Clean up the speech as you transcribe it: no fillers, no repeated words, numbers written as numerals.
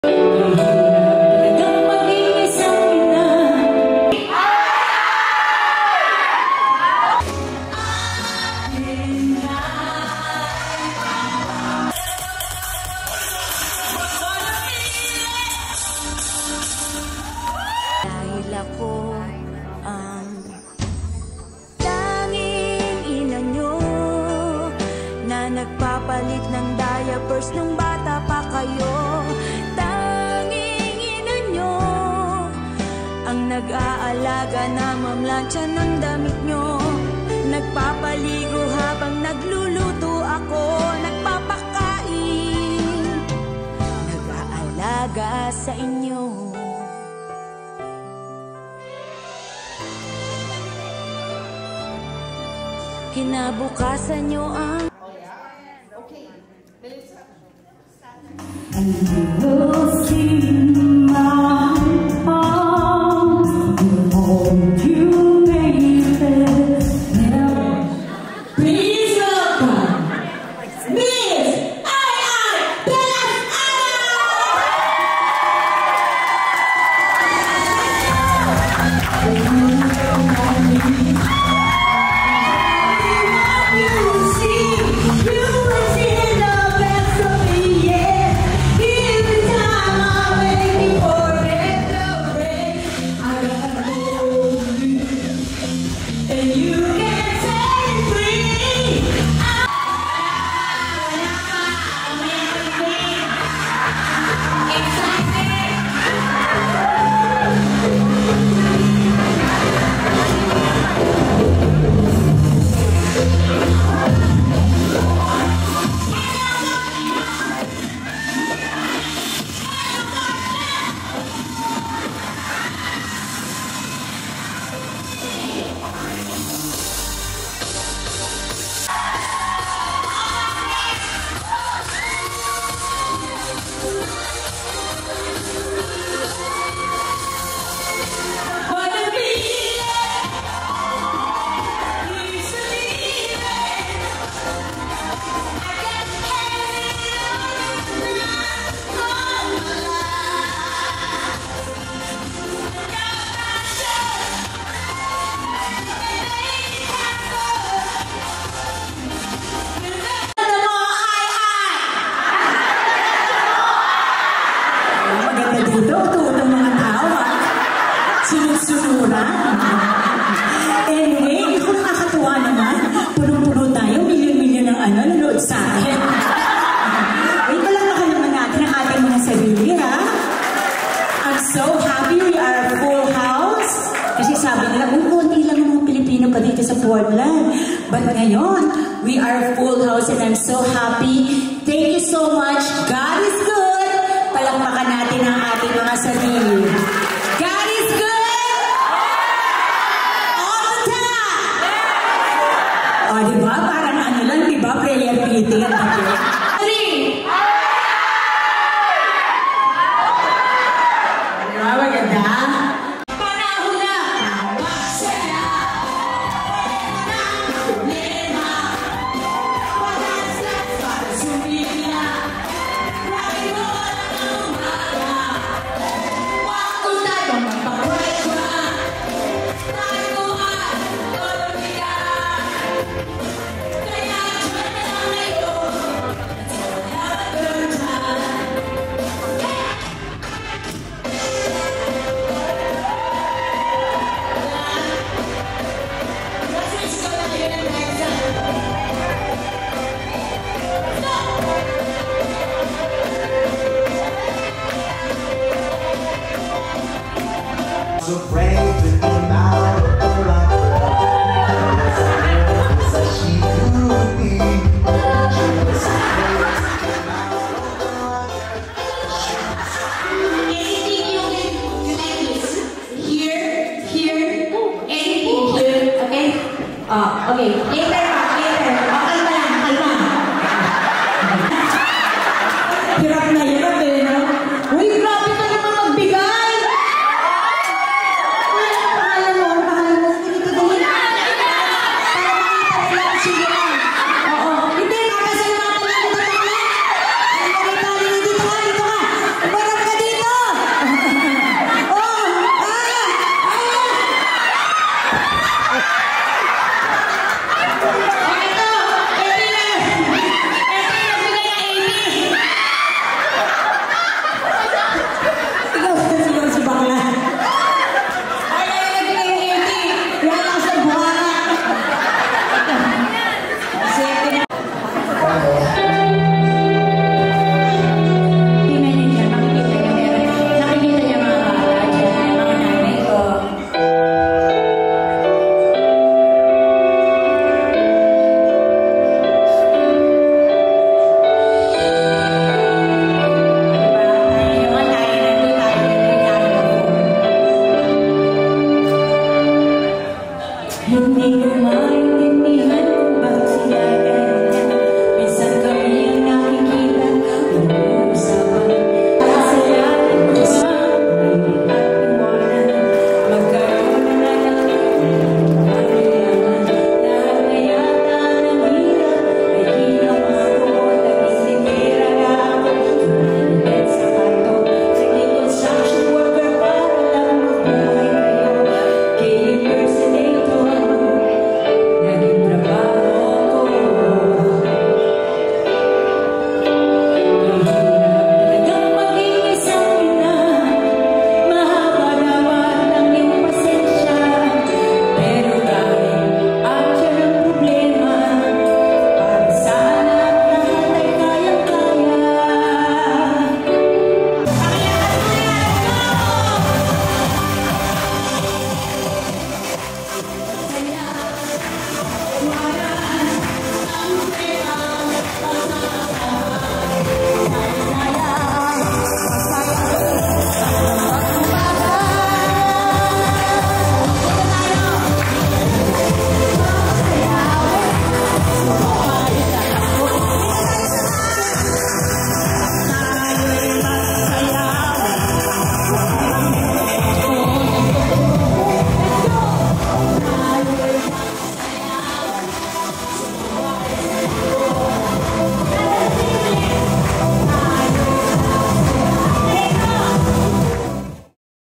Ako ang tanging ina nyo na nagpapalit ng diapers nung bata pa kayo. Tanging ina nyo ang nag-aalaga na mamlansya ng damit nyo. Nagpapaligo habang nagluluto ako. Nagpapakain, nag-aalaga sa inyo. Kinabukasan nyo ang and you will see my arms will hold you, baby. Please welcome Miss Ai Anyway, kung nakakatuwa naman, punong-puno tayo, milyon-milyon ang nanonood sa akin. Wait, palakpakan naman natin ang ating mga sarili, ha? I'm so happy we are a full house. Kasi sabi nila, konti lang ang mga Pilipino pa dito sa Portland. But ngayon, we are a full house and I'm so happy. Thank you so much. God is good. Palakpakan natin ang ating mga sarili. God is good! O, diba? Parang ano lang, diba? Prayer meeting at ito. 3! Diba? Maganda? Panahon na! Magsaya! Ng problema! Palaslas para sumila! Lagi mo ang umaga! Wakto tayo magpapwedwa! Tayo ay kolomika! So brave with the mouth of the rock. So she could be. She was Anything you like this? Here, anything here, okay? Okay,